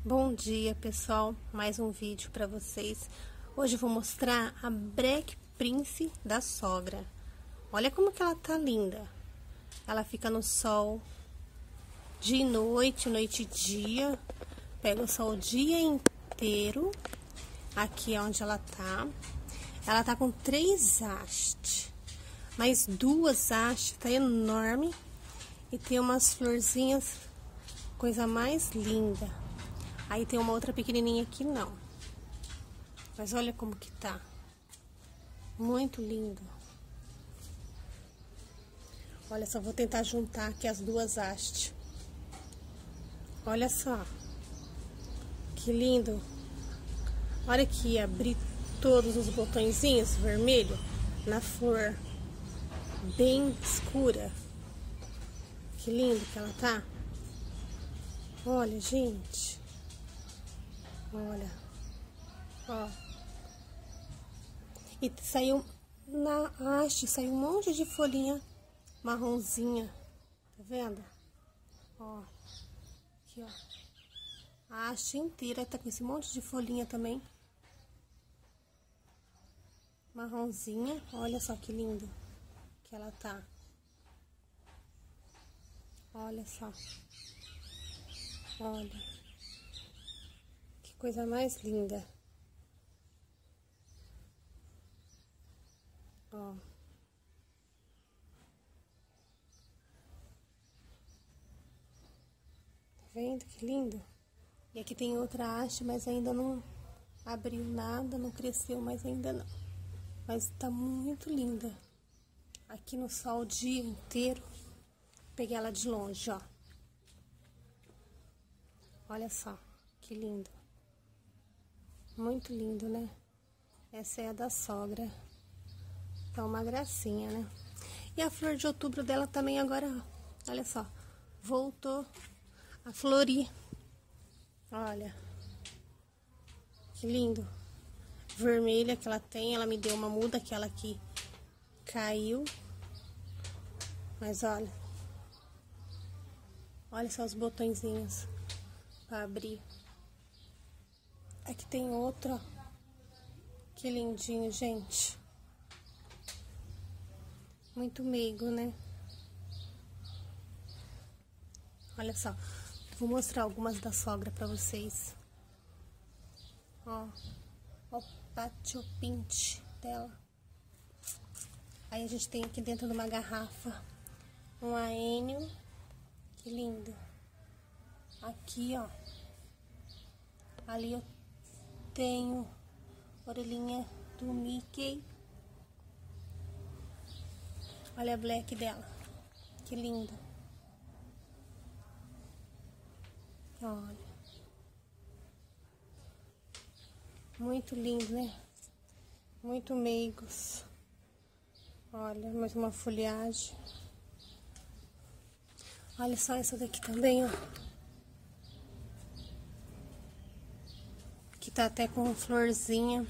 Bom dia, pessoal, mais um vídeo para vocês. Hoje eu vou mostrar a Black Prince da sogra. Olha como que ela tá linda. Ela fica no sol dia e noite, noite e dia. Pega o sol o dia inteiro. Aqui é onde ela tá. Ela tá com 3 hastes, mas 2 hastes, tá enorme. E tem umas florzinhas, coisa mais linda. Aí tem uma outra pequenininha aqui não. Mas olha como que tá. Muito lindo. Olha só, vou tentar juntar aqui as 2 hastes. Olha só. Que lindo. Olha aqui, abri todos os botõezinhos vermelho na flor bem escura. Que lindo que ela tá. Olha, gente. Olha. Ó. E saiu na haste, saiu um monte de folhinha marronzinha. Tá vendo? Ó. Aqui, ó. A haste inteira tá com esse monte de folhinha também. Marronzinha. Olha só que lindo que ela tá. Olha só. Olha. Que coisa mais linda. Ó. Tá vendo que lindo? E aqui tem outra haste, mas ainda não abriu nada, não cresceu, mas ainda não. Mas tá muito linda. Aqui no sol o dia inteiro. Peguei ela de longe, ó. Olha só, que lindo. Muito lindo, né? Essa é a da sogra. Tá uma gracinha, né? E a flor de outubro dela também agora, ó, olha só. Voltou a florir. Olha. Que lindo. Vermelha que ela tem. Ela me deu uma muda, aquela aqui caiu. Mas olha. Olha só os botõezinhos pra abrir. Aqui tem outro, ó. Que lindinho, gente. Muito meigo, né? Olha só. Vou mostrar algumas da sogra pra vocês. Ó. Ó o pátio pinte dela. Aí a gente tem aqui dentro de uma garrafa um aênio. Que lindo. Aqui, ó. Ali eu tenho orelhinha do Mickey. Olha a black dela. Que linda. Olha. Muito lindo, né? Muito meigos. Olha, mais uma folhagem. Olha só essa daqui também, ó. Que tá até com florzinha.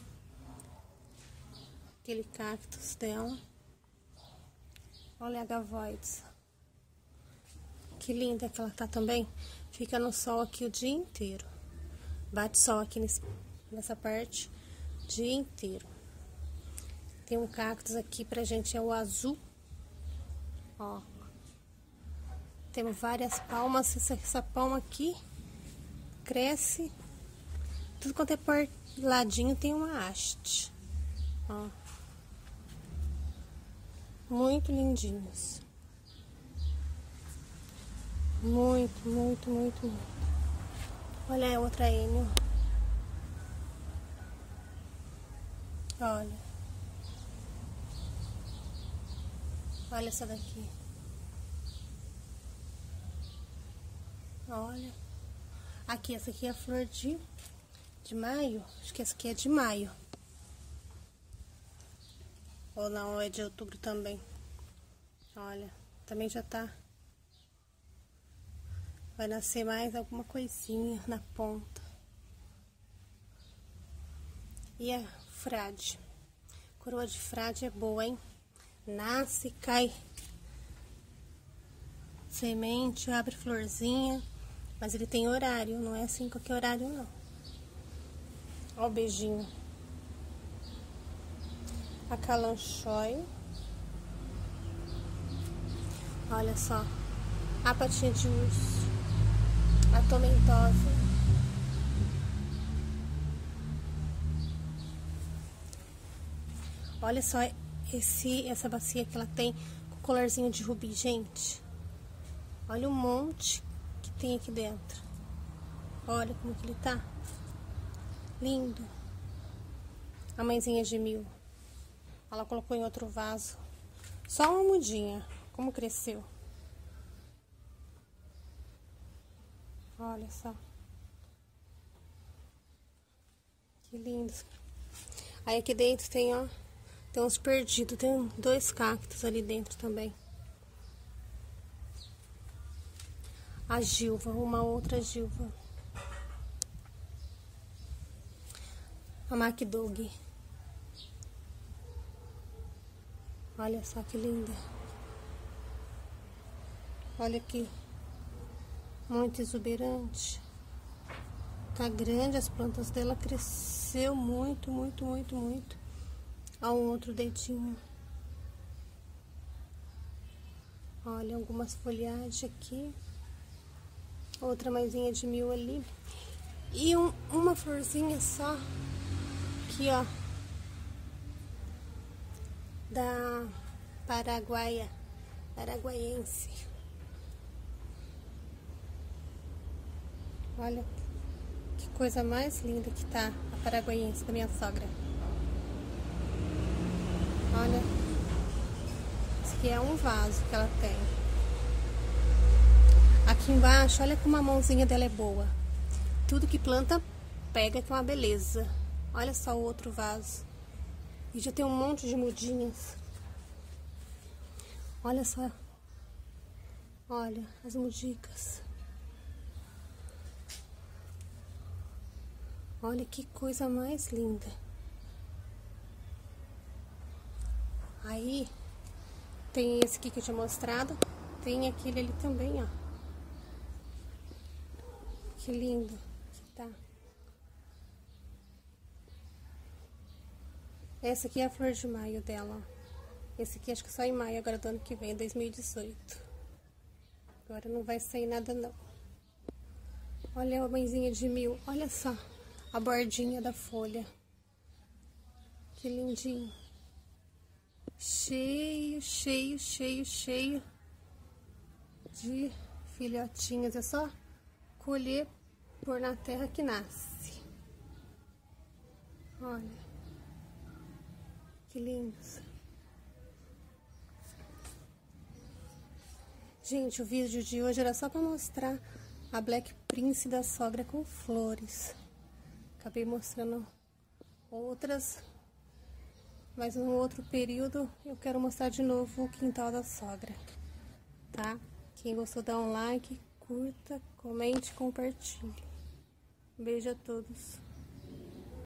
Aquele cactus dela. Olha a gavoides. Que linda que ela tá também. Fica no sol aqui o dia inteiro. Bate sol aqui nessa parte o dia inteiro. Tem um cactus aqui pra gente, é o azul. Ó. Temos várias palmas. Essa palma aqui cresce. Tudo quanto é por ladinho tem uma haste. Ó. Muito lindinhos. Muito, muito, muito, muito. Olha a outra Enio. Olha. Olha essa daqui. Olha. Aqui, essa aqui é a flor de maio. Acho que essa aqui é de maio. Ou não, é de outubro também. Olha, também já tá. Vai nascer mais alguma coisinha na ponta. E a frade. Coroa de frade é boa, hein? Nasce, cai semente, abre florzinha. Mas ele tem horário, não é assim qualquer horário, não. Ó o beijinho. A calanchói. Olha só. A patinha de urso. A tomentosa. Olha só essa bacia que ela tem com colarzinho de rubi, gente. Olha o monte que tem aqui dentro. Olha como que ele tá. Lindo. A mãezinha gemiu. Ela colocou em outro vaso. Só uma mudinha. Como cresceu. Olha só. Que lindo. Aí aqui dentro tem, ó. Tem uns perdidos. Tem 2 cactos ali dentro também. A Gilva. Uma outra Gilva. A MacDog. Olha só que linda. Olha aqui. Muito exuberante. Tá grande, as plantas dela cresceu muito, muito, muito, muito. Ó, um outro dedinho. Olha, algumas folhagens aqui. Outra maisinha de mil ali. E uma florzinha só. Aqui, ó. Da paraguaiense. Olha que coisa mais linda que tá a paraguaiense da minha sogra. Olha, esse aqui é um vaso que ela tem. Aqui embaixo, olha como a mãozinha dela é boa. Tudo que planta pega, que é uma beleza. Olha só o outro vaso. E já tem um monte de mudinhas. Olha só. Olha as mudicas. Olha que coisa mais linda. Aí, tem esse aqui que eu tinha mostrado. Tem aquele ali também, ó. Que lindo que tá. Essa aqui é a flor de maio dela, ó. Esse aqui acho que só em maio, agora do ano que vem, 2018. Agora não vai sair nada, não. Olha a mãezinha de mil. Olha só a bordinha da folha. Que lindinho. Cheio, cheio, cheio, cheio de filhotinhas. É só colher, pôr na terra que nasce. Olha. Que lindos. Gente, o vídeo de hoje era só para mostrar a Black Prince da sogra com flores. Acabei mostrando outras, mas no outro período eu quero mostrar de novo o quintal da sogra, tá? Quem gostou, dá um like, curta, comente, compartilhe. Beijo a todos.